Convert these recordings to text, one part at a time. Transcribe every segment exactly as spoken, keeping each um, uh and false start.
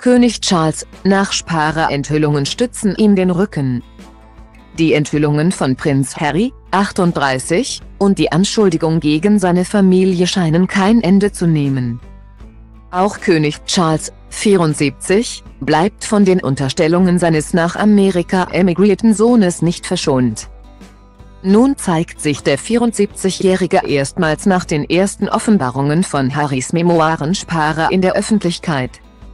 König Charles, Nachsparer-Enthüllungen stützen ihm den Rücken. Die Enthüllungen von Prinz Harry, achtunddreißig, und die Anschuldigung gegen seine Familie scheinen kein Ende zu nehmen. Auch König Charles, vierundsiebzig, bleibt von den Unterstellungen seines nach Amerika emigrierten Sohnes nicht verschont. Nun zeigt sich der vierundsiebzigjährige erstmals nach den ersten Offenbarungen von Harrys Memoiren-Sparer in der Öffentlichkeit.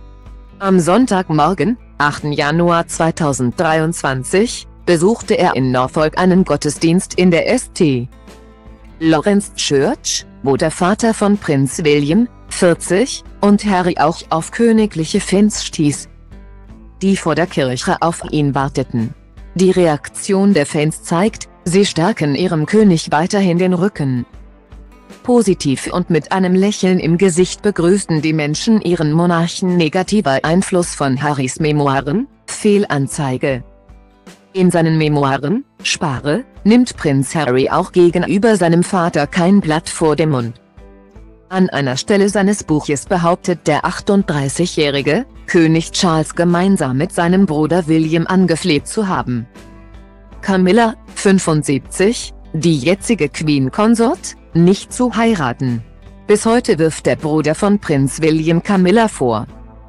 Am Sonntagmorgen, achten Januar zweitausenddreiundzwanzig, besuchte er in Norfolk einen Gottesdienst in der Sankt Lawrence Church, wo der Vater von Prinz William, vierzig, und Harry auch auf königliche Fans stieß, die vor der Kirche auf ihn warteten. Die Reaktion der Fans zeigt, sie stärken ihrem König weiterhin den Rücken. Positiv und mit einem Lächeln im Gesicht begrüßten die Menschen ihren Monarchen. Negativer Einfluss von Harrys Memoiren, Fehlanzeige. In seinen Memoiren, Spare, nimmt Prinz Harry auch gegenüber seinem Vater kein Blatt vor den Mund. An einer Stelle seines Buches behauptet der achtunddreißigjährige, König Charles gemeinsam mit seinem Bruder William angefleht zu haben, Camilla, fünfundsiebzig, die jetzige Queen Consort, nicht zu heiraten. Bis heute wirft der Bruder von Prinz William Camilla vor,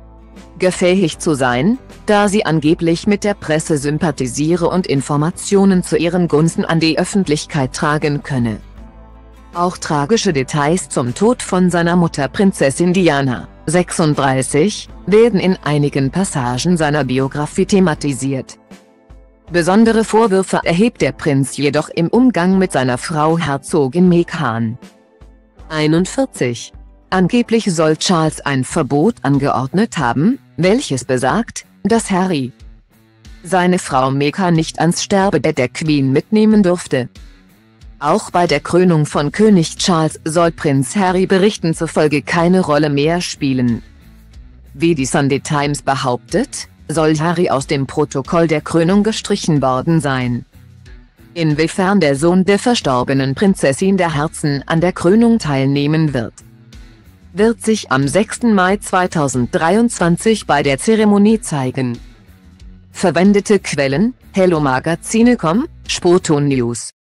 gefähig zu sein, da sie angeblich mit der Presse sympathisiere und Informationen zu ihren Gunsten an die Öffentlichkeit tragen könne. Auch tragische Details zum Tod von seiner Mutter Prinzessin Diana, sechsunddreißig, werden in einigen Passagen seiner Biografie thematisiert. Besondere Vorwürfe erhebt der Prinz jedoch im Umgang mit seiner Frau Herzogin Meghan, einundvierzig. Angeblich soll Charles ein Verbot angeordnet haben, welches besagt, dass Harry seine Frau Meghan nicht ans Sterbebett der Queen mitnehmen durfte. Auch bei der Krönung von König Charles soll Prinz Harry Berichten zufolge keine Rolle mehr spielen. Wie die Sunday Times behauptet, soll Harry aus dem Protokoll der Krönung gestrichen worden sein. Inwiefern der Sohn der verstorbenen Prinzessin der Herzen an der Krönung teilnehmen wird, wird sich am sechsten Mai zweitausenddreiundzwanzig bei der Zeremonie zeigen. Verwendete Quellen: Hello Magazine Punkt com, Sputo News.